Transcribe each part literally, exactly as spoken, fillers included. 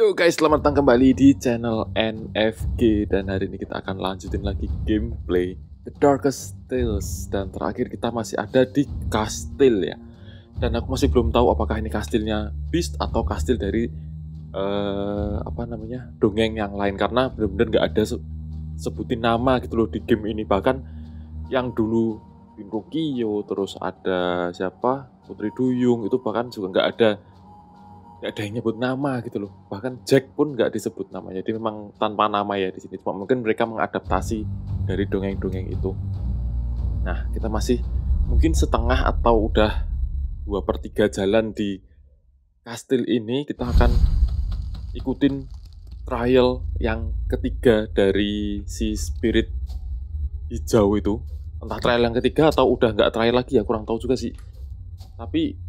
Yo guys, selamat datang kembali di channel N F G. Dan hari ini kita akan lanjutin lagi gameplay The Darkest Tales. Dan terakhir kita masih ada di kastil ya. Dan aku masih belum tahu apakah ini kastilnya Beast atau kastil dari uh, apa namanya dongeng yang lain. Karena benar-benar nggak ada se sebutin nama gitu loh di game ini. Bahkan yang dulu Pinocchio, terus ada siapa Putri Duyung, itu bahkan juga nggak ada nggak ada yang nyebut nama gitu loh. Bahkan Jack pun nggak disebut namanya. Jadi memang tanpa nama ya di sini. Cuma mungkin mereka mengadaptasi dari dongeng-dongeng itu. Nah, kita masih mungkin setengah atau udah dua per tiga jalan di kastil ini. Kita akan ikutin trial yang ketiga dari si spirit hijau itu. Entah trial yang ketiga atau udah nggak trial lagi ya, kurang tahu juga sih. Tapi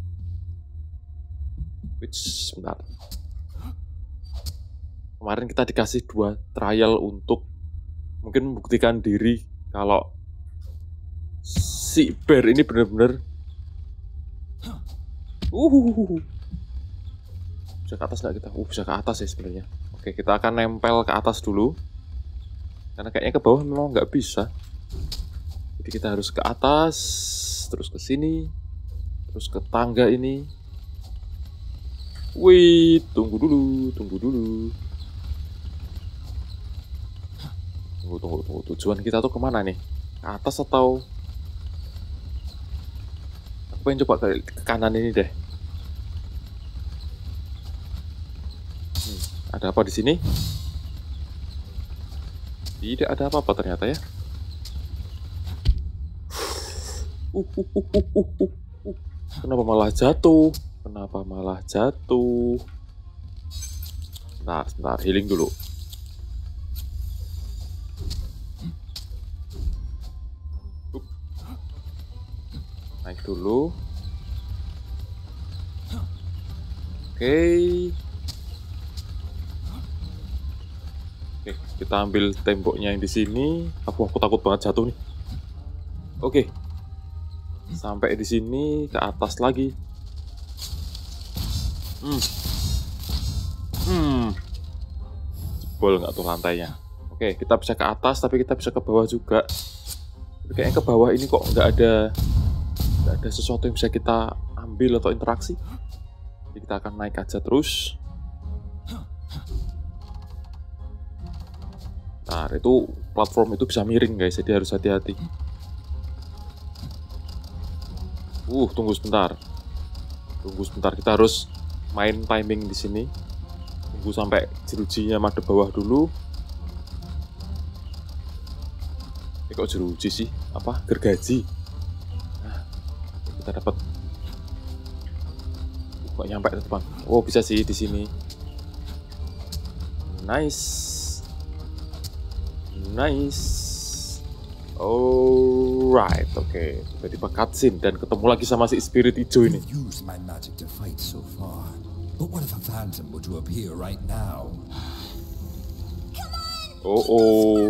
which sebentar. Kemarin kita dikasih dua trial untuk mungkin membuktikan diri kalau si bear ini benar-benar uh bisa ke atas nggak kita? Uh bisa ke atas ya sebenarnya. Oke, kita akan nempel ke atas dulu karena kayaknya ke bawah memang nggak bisa. Jadi kita harus ke atas, terus ke sini, terus ke tangga ini. Wih, tunggu dulu, tunggu dulu. Tunggu, tunggu, tunggu. Tujuan kita tuh kemana nih? Ke atas atau? Aku pengen coba ke, ke kanan ini deh. Hmm, ada apa di sini? Tidak ada apa-apa ternyata ya. Uh, uh, uh, uh, uh, uh, uh. Kenapa malah jatuh? Kenapa malah jatuh? Nah, sebentar, healing dulu. Up. Naik dulu. Oke. Oke, kita ambil temboknya yang di sini. Aku aku takut banget jatuh nih. Oke. Sampai di sini, ke atas lagi. Hmm. Hmm. Jebol nggak tuh lantainya? Oke, kita bisa ke atas, tapi kita bisa ke bawah juga. Tapi kayaknya ke bawah ini kok nggak ada nggak ada sesuatu yang bisa kita ambil atau interaksi. Jadi kita akan naik aja terus. Nah, itu platform itu bisa miring guys, jadi harus hati-hati. Uh, tunggu sebentar. Tunggu sebentar, kita harus main timing di sini. Tunggu sampai jerujinya madep bawah dulu. Ini kok jeruji sih? Apa? Gergaji. Nah, kita dapat. Kok nyampe ke depan? Oh, bisa sih di sini. Nice. Nice. Alright, oke. Okay. Tiba-tiba cutscene dan ketemu lagi sama si spirit hijau ini. Oh oh.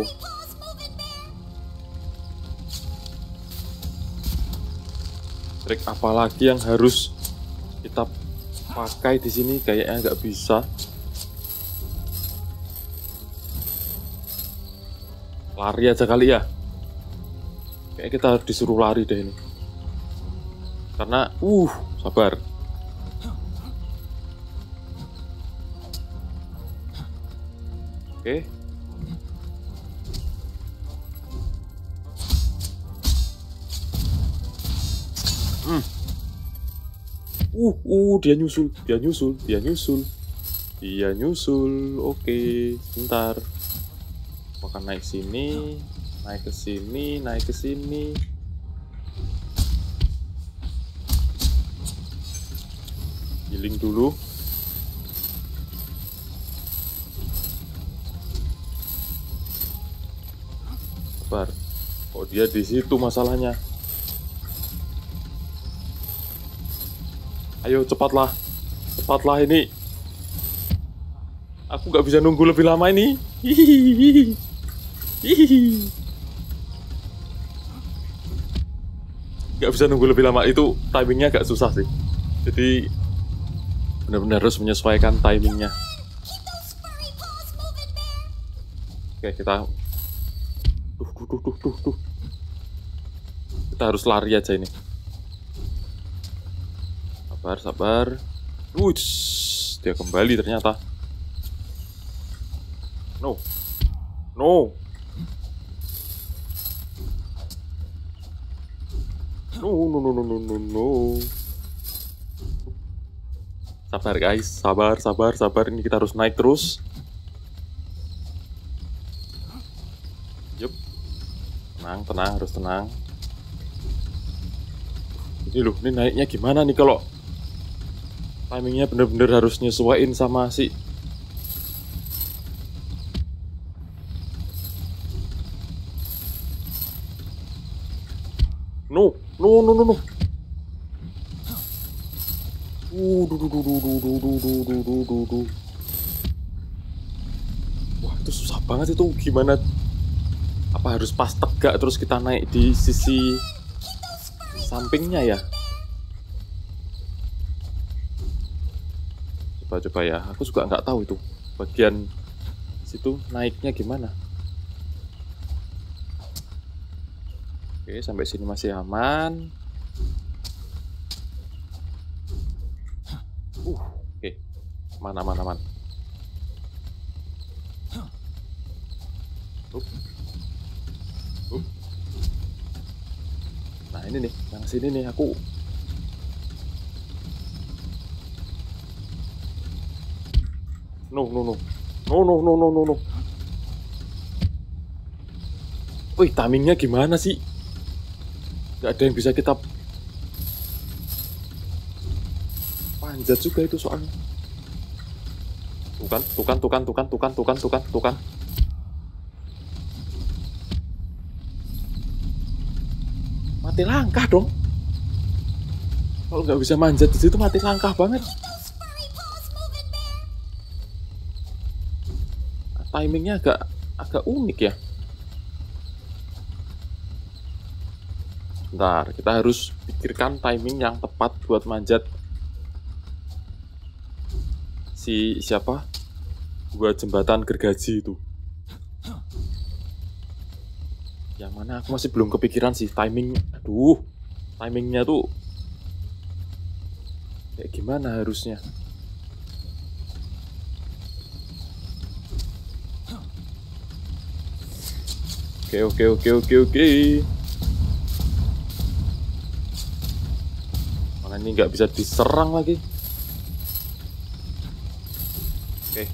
Trik apa lagi yang harus kita pakai di sini? Kayaknya nggak bisa. Lari aja kali ya. Kayak kita harus disuruh lari deh ini. Karena, uh, sabar. Oke. Hmm. Uh, uh, dia nyusul, dia nyusul, dia nyusul. Dia nyusul. Oke, sebentar. Makan naik sini. Naik ke sini, naik ke sini. Healing dulu. Sabar. Oh, dia di situ masalahnya. Ayo cepatlah. Cepatlah ini. Aku nggak bisa nunggu lebih lama ini. Hihihi. Hihihi. Nggak bisa nunggu lebih lama, itu timingnya agak susah sih. Jadi benar-benar harus menyesuaikan timingnya. Oke, kita Duh, duh, duh, duh, duh, duh. Kita harus lari aja ini. Sabar, sabar. Wush, dia kembali ternyata. No. No. No, no, no, no, no, no, no. Sabar guys, sabar, sabar, sabar. Ini kita harus naik terus. Yup. Tenang, tenang, harus tenang. Ini loh, ini naiknya gimana nih kalau timingnya bener-bener harus nyesuaiin sama si No, no, no, no, no. Uh, du, du, du, du, du, du, du, du, du, du, du, du. Wah, itu susah banget itu. Gimana? Apa harus pas tegak terus kita naik di sisi sampingnya ya? Coba-coba ya. Aku juga nggak tahu itu bagian situ naiknya gimana. Oke, sampai sini masih aman. Uh, oke, aman, aman, aman. Uh. Uh. Nah ini nih, yang sini nih aku. No, no, no, no, no, no, no, no, no. Wih, timingnya gimana sih? Gak ada yang bisa kita panjat juga itu soalnya. Tukan, tukan, tukan, tukan, tukan, tukan, tukan, tukan. Mati langkah dong. Kalau nggak bisa manjat di situ mati langkah banget. Nah, timingnya agak agak unik ya. Bentar, kita harus pikirkan timing yang tepat buat manjat si siapa? Buat jembatan gergaji itu. Yang mana aku masih belum kepikiran sih timing. Aduh, timingnya tuh kayak gimana harusnya? Oke, oke, oke, oke, oke. Mana ini nggak bisa diserang lagi. Oke.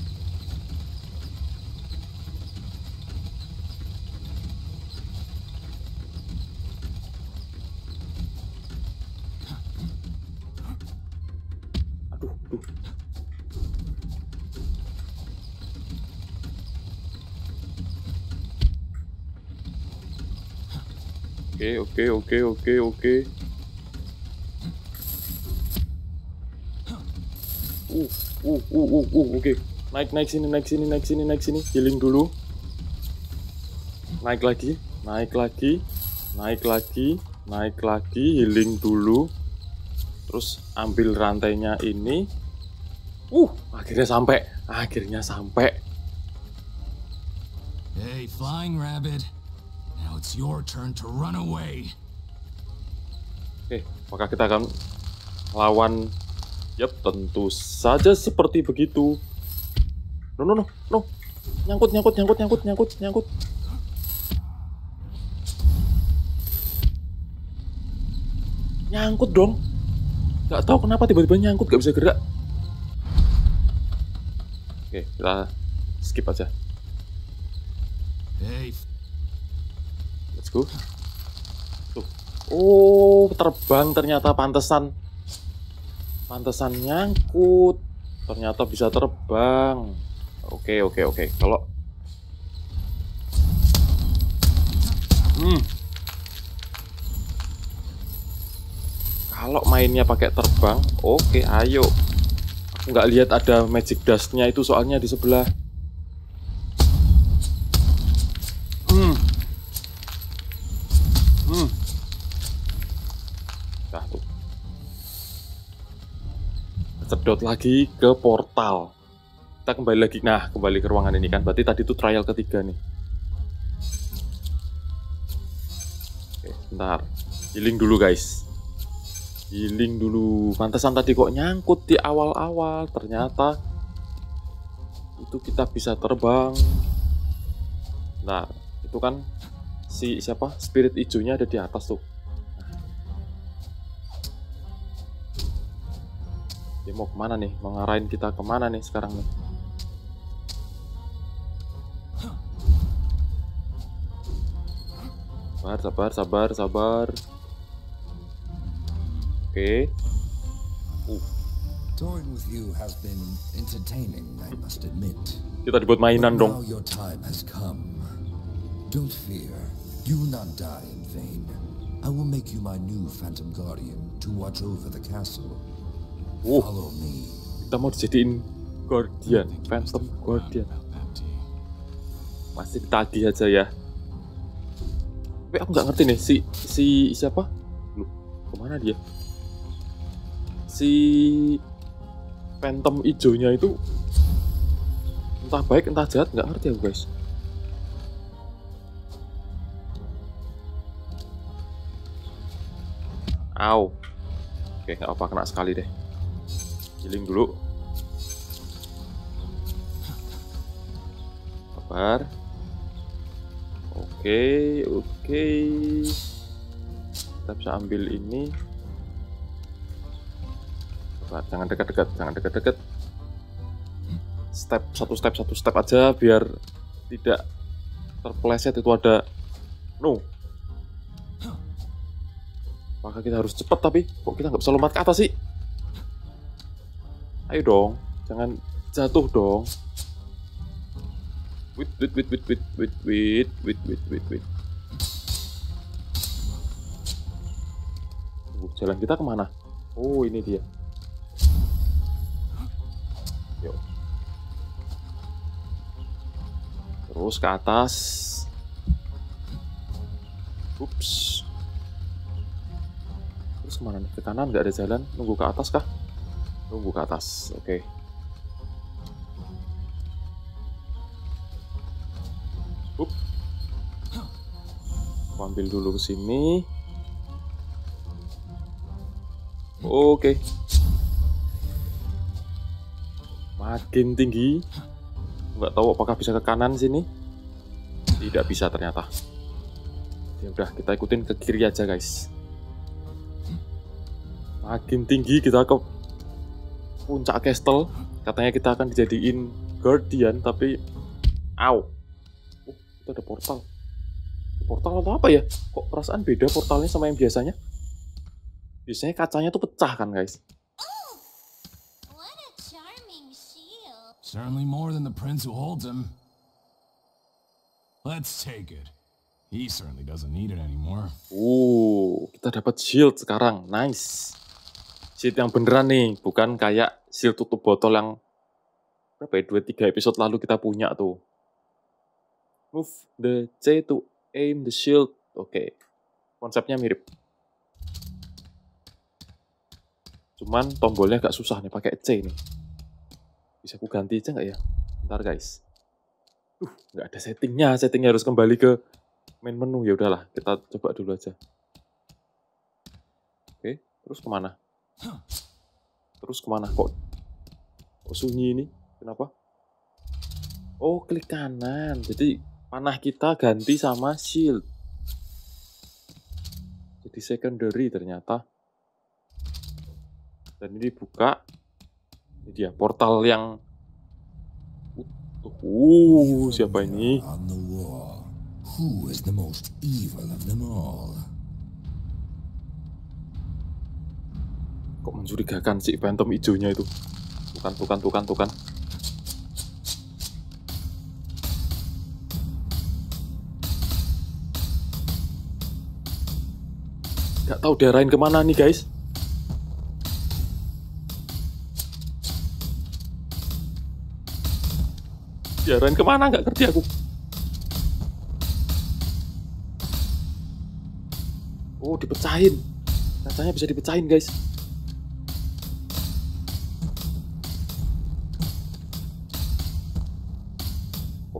Aduh, aduh. Oke, oke, oke, oke, oke. Uh, uh, uh, uh, uh, oke. Naik, naik sini, naik sini, naik sini, naik sini. Healing dulu. Naik lagi, naik lagi, naik lagi, naik lagi. Healing dulu. Terus ambil rantainya ini. Uh, akhirnya sampai, akhirnya sampai. Hey, Flying Rabbit. Now it's your turn to run away. Oke, apakah kita akan lawan? Yap, tentu saja seperti begitu. No, no, no, no. Nyangkut, nyangkut, nyangkut, nyangkut, nyangkut, nyangkut. Nyangkut dong. Gak tahu kenapa tiba-tiba nyangkut, gak bisa gerak. Oke, kita skip aja. Hey. Let's go. Tuh. Oh, terbang ternyata, pantesan. Pantesan nyangkut. Ternyata bisa terbang. Oke, oke, oke. Kalau Hmm. Kalau mainnya pakai terbang, oke, ayo. Aku nggak lihat ada magic dust-nya itu soalnya di sebelah. Hmm. Hmm. Nah, tuh. Cedot lagi ke portal. Kita kembali lagi. Nah, kembali ke ruangan ini kan. Berarti tadi itu trial ketiga nih. Oke, bentar. Healing dulu guys. Healing dulu. Pantesan tadi kok nyangkut di awal-awal. Ternyata itu kita bisa terbang. Nah, itu kan si siapa? Spirit hijaunya ada di atas tuh. Dia mau kemana nih? Mengarahin kita kemana nih sekarang nih? Sabar, sabar, sabar, sabar. Oke. Uh. Touring with you has been entertaining, I must admit. Kita dibuat mainan dong. Now your time has come. Don't fear, you will not die in vain. I will make you my new Phantom Guardian to watch over the castle. Uh. Follow me. Kita mau dijadiin Guardian, Phantom Guardian. Masih ditagih aja ya. Tapi aku nggak ngerti nih si si siapa? Loh, kemana dia? Si Phantom hijaunya itu entah baik entah jahat, nggak ngerti aku guys. Au. Oke, nggak apa, kena sekali deh. Healing dulu. Sabar. Oke, oke. Kita bisa ambil ini. Sabar, jangan dekat-dekat, jangan dekat-dekat. Step, satu step, satu step aja biar tidak terpeleset. Itu ada no. Maka kita harus cepat, tapi kok kita nggak bisa lompat ke atas sih? Ayo dong, jangan jatuh dong. Wait, wait, wait, wait, wait, wait, wait, wait, wait, wait, wait. Uh, jalan kita kemana? Oh, ini dia. Yuk. Terus ke atas. Ups. Terus kemana nih? Ke kanan nggak ada jalan? Nunggu ke atas kah? Nunggu ke atas, oke. Okay. Up. Ambil dulu ke sini. Oke. Okay. Makin tinggi. Nggak tahu apakah bisa ke kanan sini. Tidak bisa ternyata. Ya udah, kita ikutin ke kiri aja guys. Makin tinggi kita ke puncak castle. Katanya kita akan dijadiin guardian, tapi au. Oh, itu ada portal. Portal atau apa ya? Kok perasaan beda portalnya sama yang biasanya? Biasanya kacanya tuh pecah kan guys. Oh, what a charming shield. Certainly more than the prince who holds him. Let's take it. He certainly doesn't need it anymore. Uh, kita dapat shield sekarang. Nice. Shield yang beneran nih, bukan kayak shield tutup botol yang berapa ya, dua tiga episode lalu kita punya tuh. Move the C to aim the shield. Oke, okay. Konsepnya mirip. Cuman tombolnya agak susah nih pakai C nih. Bisa aku ganti aja nggak ya? Bentar guys. Uh, nggak ada settingnya. Settingnya harus kembali ke main menu. Ya udahlah, kita coba dulu aja. Oke, okay. Terus kemana? Terus kemana kok? Kok sunyi ini? Kenapa? Oh, klik kanan. Jadi panah kita ganti sama shield. Jadi secondary ternyata. Dan ini dibuka. Ini dia portal yang Uh, siapa ini? Who is the most evil of them all? Kok mencurigakan si Phantom hijaunya itu? Tukan, tukan, tukan, tukan. Gak tahu diarahin kemana nih guys. Diarahin kemana nggak ngerti aku. Oh, dipecahin. Kacanya bisa dipecahin guys.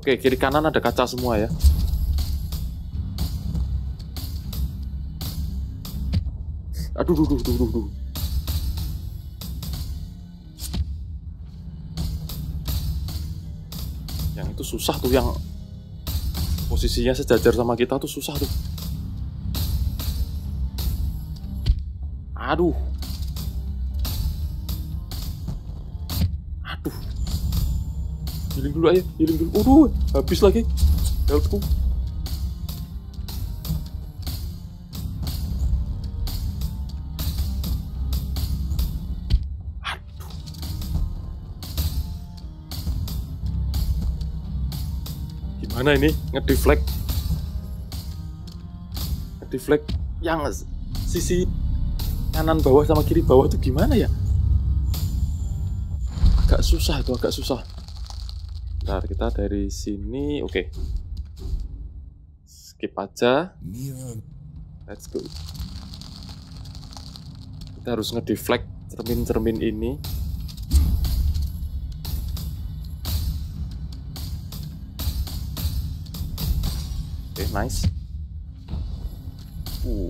Oke, kiri kanan ada kaca semua ya. Aduh, duh, duh, duh, duh, duh. Yang itu susah tuh, yang posisinya sejajar sama kita tuh susah tuh. Aduh. Aduh. Healing dulu aja, healing dulu. Aduh, habis lagi healthku. Aduh. Gimana ini ngedeflect? Ngedeflect yang sisi kanan bawah sama kiri bawah itu gimana ya? Agak susah itu, agak susah. Bentar, kita dari sini, oke. Okay. Skip aja. Let's go. Kita harus ngedeflect cermin-cermin ini. Oke, okay, nice. Uh.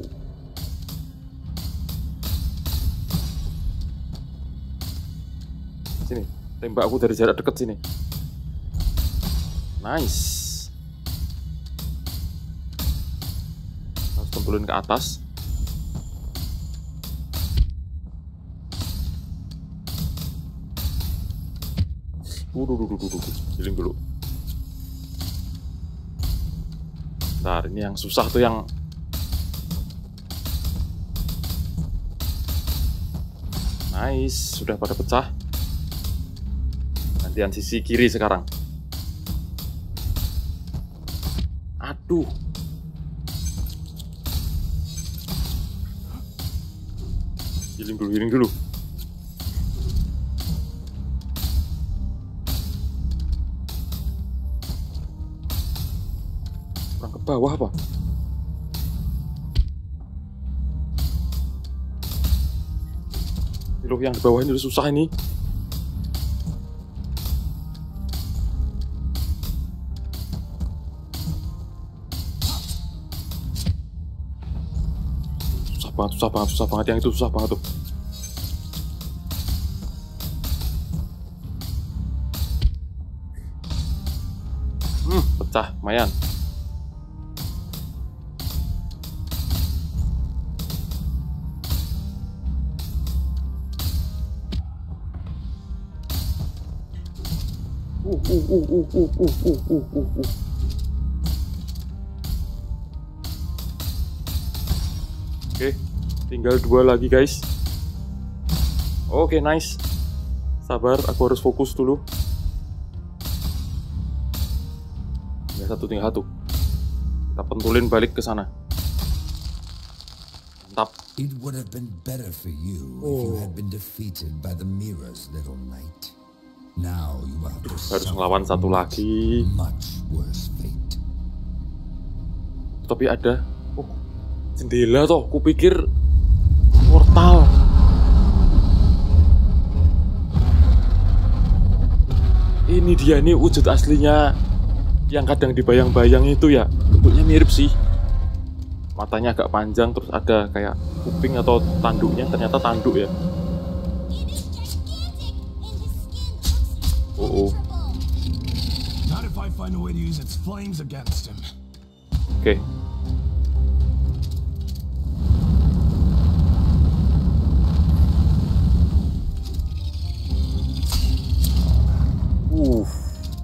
Sini, tembak aku dari jarak dekat sini. Nice. Harus tempelin ke atas. Waduh, duh, duh, duh, duh. Healing dulu. Bentar, ini yang susah tuh yang nice, sudah pada pecah. Gantian sisi kiri sekarang. Aduh. Healing dulu, healing dulu. Kurang ke bawah apa? Loh, yang di bawah ini udah susah ini. Susah banget, susah banget, susah banget. Yang itu susah banget tuh. Hmm, pecah, lumayan. Uh, uh, uh, uh, uh, uh, uh, uh, uh, uh. Oke, tinggal dua lagi guys. Oke, nice. Sabar, aku harus fokus dulu. Tinggal satu, tinggal satu. Kita pentulin balik ke sana. Mantap. It would have been better for you if you had been defeated by the mirror's little knight. Now you will have to harus ngelawan satu lagi. Much worse fate. Tapi ada, oh, jendela toh. Kupikir portal. Ini dia nih wujud aslinya yang kadang dibayang-bayang itu ya. Bentuknya mirip sih. Matanya agak panjang, terus ada kayak kuping atau tanduknya. Ternyata tanduk ya. Oh, oh. Not if I find a way to use its flames against him. Oke. Okay. Uh. Oke.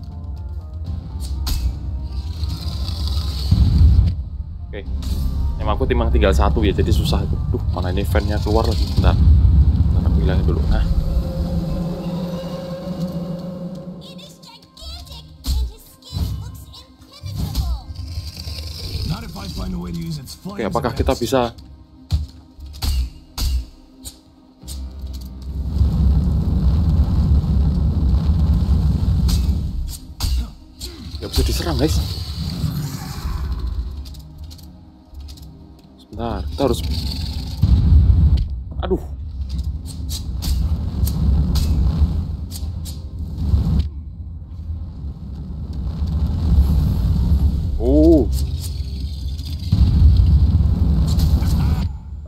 Okay. Emang aku timbang tinggal satu ya, jadi susah itu. Duh, mana ini fan-nya keluar lagi. Bentar. Bentar, aku hilangin dulu. Nah. Oke, apakah kita bisa? Gak bisa diserang guys. Sebentar, kita harus. Aduh.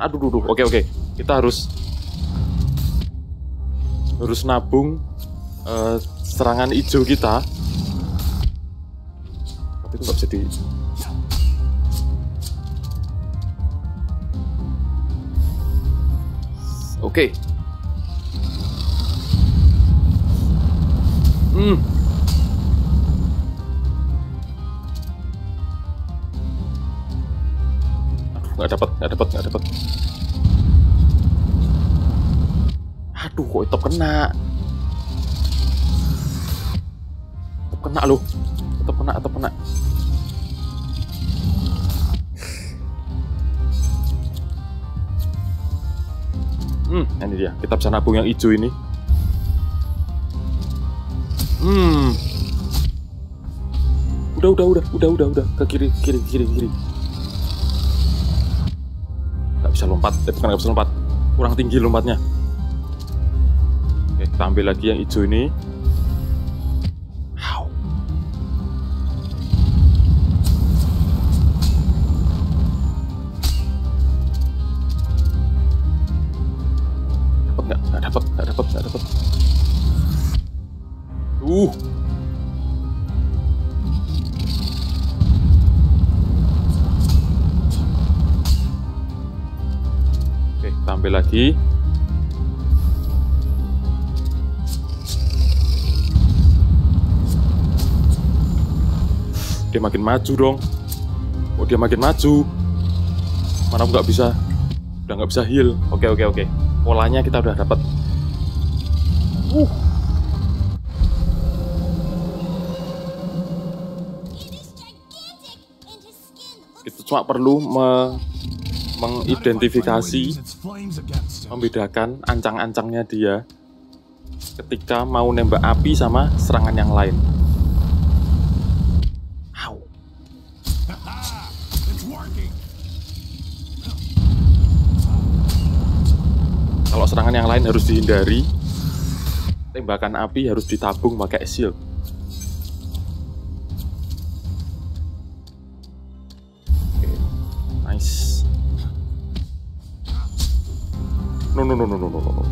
Aduh, duh, duh. Oke, oke. Kita harus harus nabung uh, serangan hijau kita. Tapi itu nggak bisa di. Oke. Hmm. Nggak dapat, nggak dapat, nggak dapat. Aduh, kok tetap kena. Tetap kena loh. Tetap kena, tetap kena. Hmm, ini dia. Kita bisa nabung yang hijau ini. Hmm. Udah, udah, udah, udah, udah, udah. Ke kiri, kiri, kiri, kiri. Nggak bisa lompat, eh, bukan nggak bisa lompat, kurang tinggi lompatnya. Oke, kita ambil lagi yang hijau ini. How? Dapat nggak? Nggak dapat, nggak dapat, nggak dapat. Uh. Kita ambil lagi. Dia makin maju dong. Oh, dia makin maju. Mana aku nggak bisa. Udah nggak bisa heal. Oke, oke, oke. Polanya kita udah dapat. Uh. Itu cuma perlu me mengidentifikasi, membedakan ancang-ancangnya dia ketika mau nembak api sama serangan yang lain. Ow. Kalau serangan yang lain harus dihindari, tembakan api harus ditabung pakai shield. Okay. Nice. No, no, no, no, no, no, no.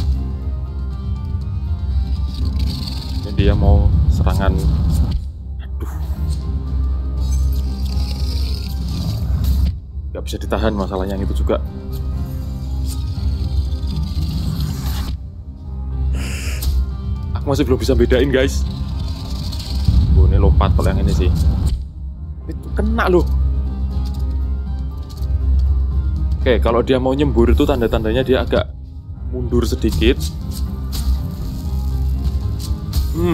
Ini dia mau serangan. Aduh. Gak bisa ditahan masalahnya itu juga. Aku masih belum bisa bedain, guys. Oh, ini lompat kalau yang ini sih. Itu kena loh. Oke, kalau dia mau nyembur itu tanda-tandanya dia agak mundur sedikit. Hmm.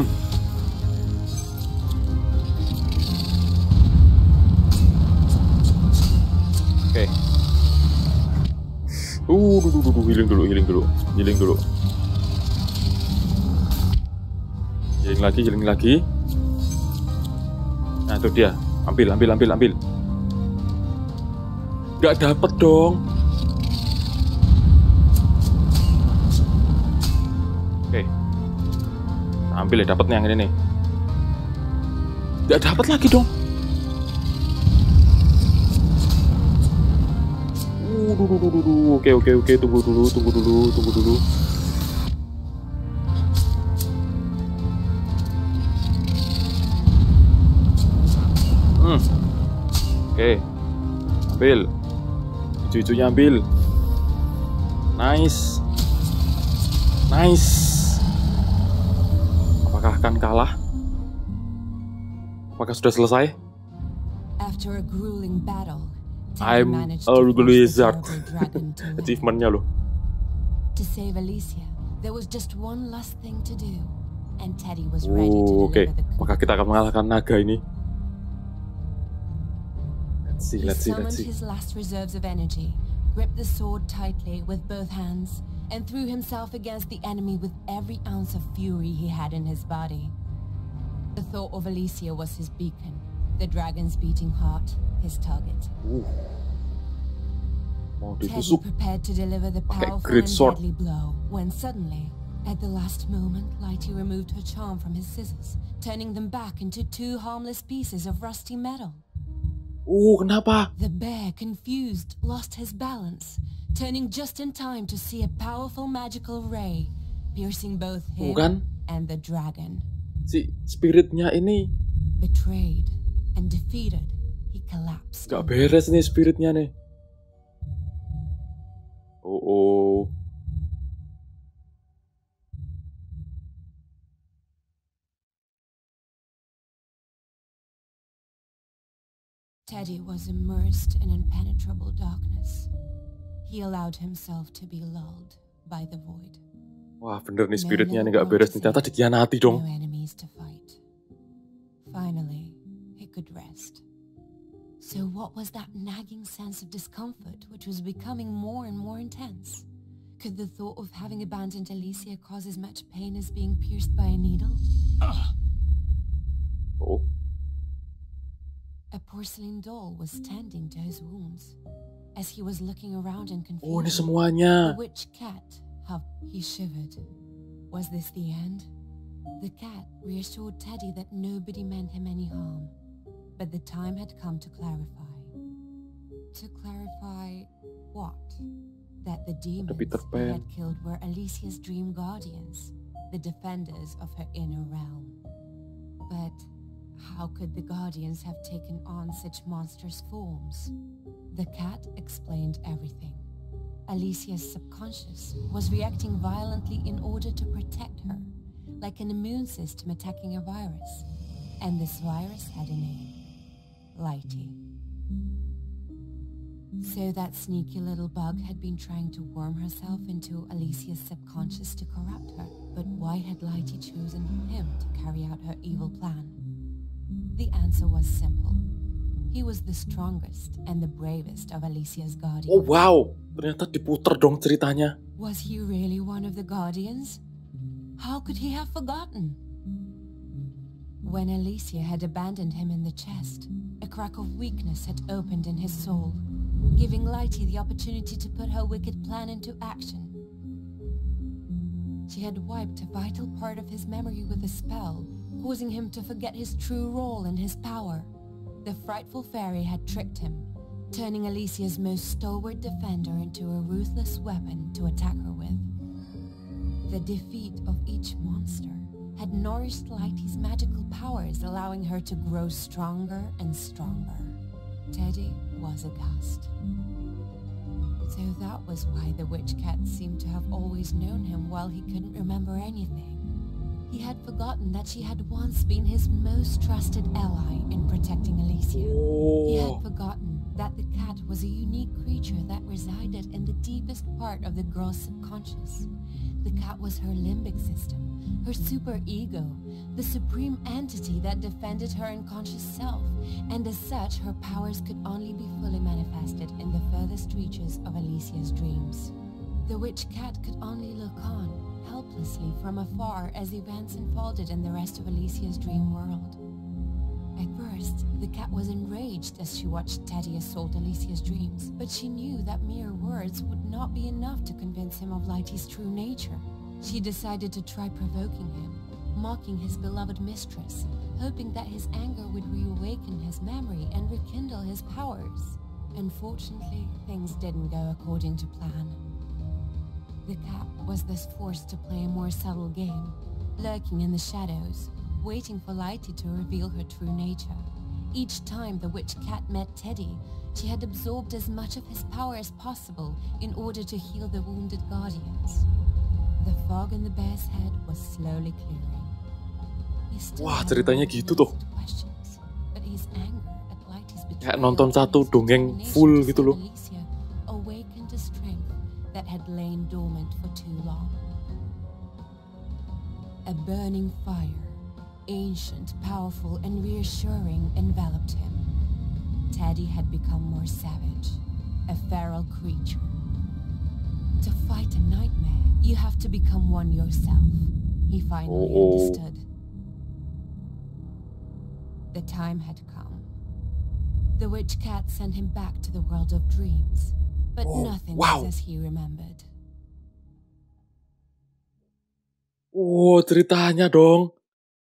Oke. Uh, dulu, dulu, healing dulu, healing dulu, healing dulu. Healing lagi, healing lagi. Nah, itu dia. Ambil, ambil, ambil, ambil. Gak dapet dong. Oke, ambil ya, dapetnya yang ini nih. Gak dapet lagi dong. Uh, dulu, dulu, dulu. Oke, oke, oke, tunggu dulu, tunggu dulu, tunggu dulu. Hmm. Oke, ambil. Hijau-hijaunya ambil. Nice. Nice. Apakah akan kalah? Apakah sudah selesai? After a grueling battle, I'm a wizard. Achievementnya loh. To save Alicia, there was just one last thing to do, and Teddy was ready to Oh, oke. deliver the Maka kita akan mengalahkan naga ini. Let's see, He let's see, let's summoned see. his last reserves of energy, gripped the sword tightly with both hands, and threw himself against the enemy with every ounce of fury he had in his body. The thought of Alicia was his beacon, the dragon's beating heart, his target. Uh. Mau Teddy ditusuk. prepared to deliver the Pakai powerful great and sword. deadly blow, when suddenly, at the last moment, Lighty removed her charm from his scissors, turning them back into two harmless pieces of rusty metal. Uh, kenapa? The bear, confused, lost his balance, turning just in time to see a powerful magical ray piercing both him Bukan? and the dragon. Si spiritnya ini Betrayed and defeated, he collapsed. gak beres nih spiritnya nih. Oh, oh. Teddy was immersed in impenetrable darkness. He allowed himself to be lulled by the void. Wah, bener nih spiritnya nih gak beres nih. Ternyata dikhianati dong. No enemies to fight. Finally, he could rest. So what was that nagging sense of discomfort which was becoming more and more intense? Could the thought of having abandoned Alicia cause as much pain as being pierced by a needle? Oh. A porcelain doll was tending to his wounds. As he was looking around in confusion, Oh, ini semuanya. the witch cat, how he shivered. Was this the end? The cat reassured Teddy that nobody meant him any harm, but the time had come to clarify. To clarify what? That the demons Peter he Pan. had killed were Alicia's dream guardians, the defenders of her inner realm. But how could the guardians have taken on such monstrous forms? The cat explained everything. Alicia's subconscious was reacting violently in order to protect her, like an immune system attacking a virus. And this virus had a name. Lighty. So that sneaky little bug had been trying to worm herself into Alicia's subconscious to corrupt her. But why had Lighty chosen him to carry out her evil plan? The answer was simple. He was the strongest and the bravest of Alicia's guardians. Oh wow, ternyata diputer dong ceritanya. Was he really one of the guardians? How could he have forgotten? When Alicia had abandoned him in the chest, a crack of weakness had opened in his soul, giving Lighty the opportunity to put her wicked plan into action. She had wiped a vital part of his memory with a spell, causing him to forget his true role and his power. The frightful fairy had tricked him, turning Alicia's most stalwart defender into a ruthless weapon to attack her with. The defeat of each monster had nourished Lighty's magical powers, allowing her to grow stronger and stronger. Teddy was aghast. So that was why the witch cat seemed to have always known him while he couldn't remember anything. He had forgotten that she had once been his most trusted ally in protecting Alicia. He had Oh, forgotten that the cat was a unique creature that resided in the deepest part of the girl's subconscious. The cat was her limbic system, her super ego, the supreme entity that defended her unconscious self, and as such her powers could only be fully manifested in the furthest reaches of Alicia's dreams. The witch cat could only look on, helplessly from afar as events unfolded in the rest of Alicia's dream world. At first, the cat was enraged as she watched Teddy assault Alicia's dreams, but she knew that mere words would not be enough to convince him of Lighty's true nature. She decided to try provoking him, mocking his beloved mistress, hoping that his anger would reawaken his memory and rekindle his powers. Unfortunately, things didn't go according to plan. The cat was thus forced to play a more subtle game, lurking in the shadows, waiting for Lighty to reveal her true nature. Each time the witch cat met Teddy, she had absorbed as much of his power as possible in order to heal the wounded guardians. The fog in the bear's head was slowly clearing. He still Wah, had ceritanya unanswered gitu tuh. questions, but his anger at Lighty's Kayak betrayal nonton and satu his dongeng determination full to gitu save loh. Alicia awakened a strength that had lain dormant for too long. A burning fire, ancient, powerful, and reassuring, enveloped him. Teddy had become more savage, a feral creature. To fight a nightmare, you have to become one yourself. He finally Oh. understood. The time had come. The witch cat sent him back to the world of dreams, but Oh, nothing wow. was as he remembered. Oh, ceritanya dong.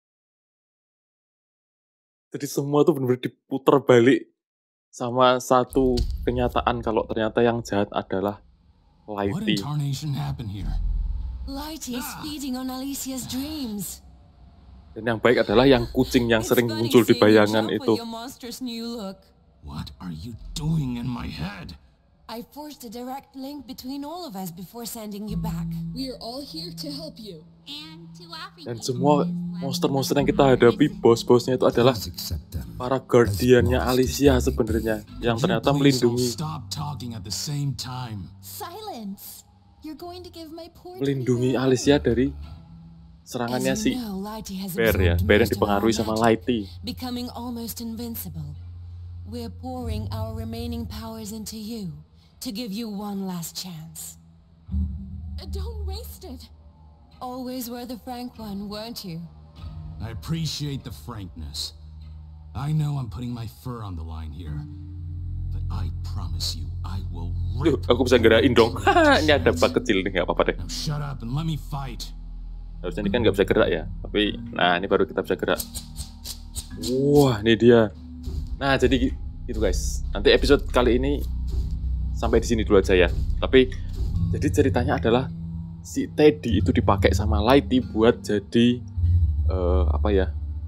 Jadi semua tuh bener-bener diputer balik sama satu kenyataan kalau ternyata yang jahat adalah What Lighty. incarnation happened here? Lighty is feeding on Alicia's dreams. Dan yang baik adalah yang kucing yang It's sering funny muncul di seeing you bayangan jump itu. with your monstrous new look. What are you doing in my head? I forced a direct link between all of us before sending you back. We are all here to help you. And to offer Dan you semua this one monster-monster yang kita hadapi, bos-bosnya itu adalah Please accept them. para guardiannya Alicia sebenarnya, yang Could you ternyata please all melindungi stop talking at the same time. Silence. You're going to give my poor melindungi Twitter Alicia dari serangannya As you si know, Lighty has Bear ya, absorbed Bear yang most of dipengaruhi our sama magic, Lighty. becoming almost invincible. We're pouring our remaining powers into you to give you one last chance. Uh, Don't waste it. Always were the frank one, weren't you? I appreciate the frankness. I know I'm putting my fur on the line here, but I promise you I will Duh, rip. aku bisa gerain dong. Ini ada bug kecil nih, nggak apa-apa deh. Now shut up and let me fight. Harusnya ini kan nggak bisa gerak ya, tapi nah ini baru kita bisa gerak. Wah, ini dia. Nah, jadi gitu guys. Nanti episode kali ini sampai di sini dulu aja ya. Tapi jadi ceritanya adalah si Teddy itu dipakai sama Lighty buat jadi uh, apa ya?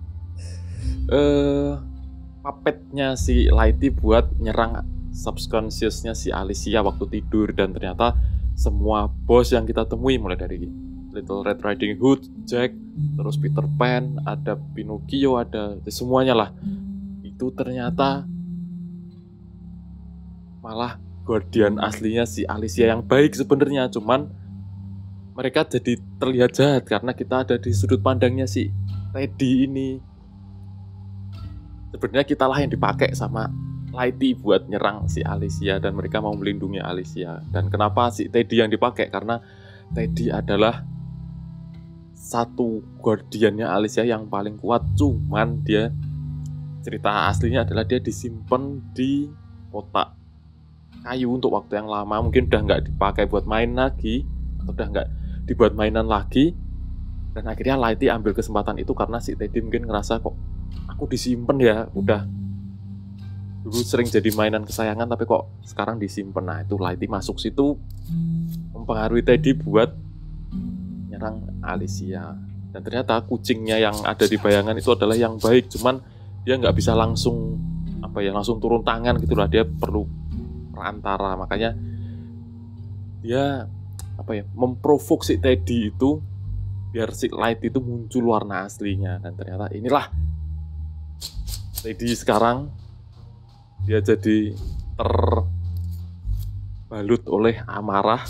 Eh, puppetnya si Lighty buat nyerang subconsciousnya si Alicia waktu tidur, dan ternyata semua bos yang kita temui mulai dari Little Red Riding Hood, Jack, terus Peter Pan, ada Pinocchio, ada semuanya lah. Itu ternyata malah guardian aslinya si Alicia yang baik sebenarnya, cuman mereka jadi terlihat jahat karena kita ada di sudut pandangnya si Teddy ini. Sebenarnya kita lah yang dipakai sama Lighty buat nyerang si Alicia, dan mereka mau melindungi Alicia. Dan kenapa si Teddy yang dipakai? Karena Teddy adalah satu guardiannya Alicia yang paling kuat, cuman dia cerita aslinya adalah dia disimpan di kotak kayu untuk waktu yang lama, mungkin udah nggak dipakai buat main lagi, atau udah nggak dibuat mainan lagi, dan akhirnya Lighty ambil kesempatan itu karena si Teddy mungkin ngerasa, kok aku disimpan ya, udah dulu sering jadi mainan kesayangan tapi kok sekarang disimpan. Nah itu Lighty masuk situ mempengaruhi Teddy buat nyerang Alicia, dan ternyata kucingnya yang ada di bayangan itu adalah yang baik, cuman dia nggak bisa langsung apa ya langsung turun tangan gitulah, dia perlu perantara, makanya dia apa ya memprovok si Teddy itu biar si Lighty itu muncul warna aslinya, dan ternyata inilah Teddy sekarang. Dia jadi terbalut oleh amarah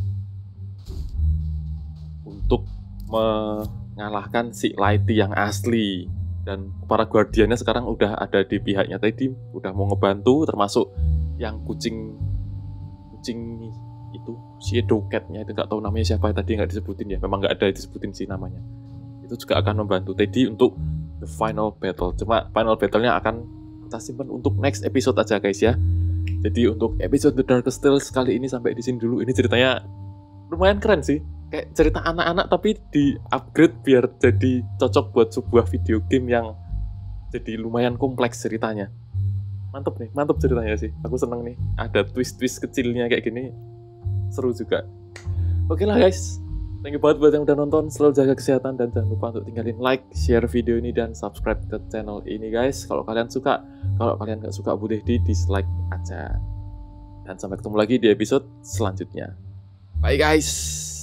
untuk mengalahkan si Lighty yang asli, dan para guardiannya sekarang udah ada di pihaknya Teddy, udah mau ngebantu, termasuk yang kucing kucing itu Shadow Cat-nya itu nggak tahu namanya siapa tadi, nggak disebutin ya, memang nggak ada disebutin sih namanya. Itu juga akan membantu Teddy untuk the final battle. Cuma final battle-nya akan kita simpan untuk next episode aja guys ya. Jadi untuk episode The Darkest Tales kali ini sampai di sini dulu. Ini ceritanya lumayan keren sih, kayak cerita anak-anak tapi di upgrade biar jadi cocok buat sebuah video game yang jadi lumayan kompleks ceritanya. Mantep nih, mantep ceritanya sih. Aku seneng nih, ada twist-twist kecilnya kayak gini, seru juga. Oke lah guys, thank you banget buat yang udah nonton. Selalu jaga kesehatan dan jangan lupa untuk tinggalin like, share video ini, dan subscribe ke channel ini guys. Kalau kalian suka, kalau kalian gak suka boleh di dislike aja. Dan sampai ketemu lagi di episode selanjutnya. Bye guys.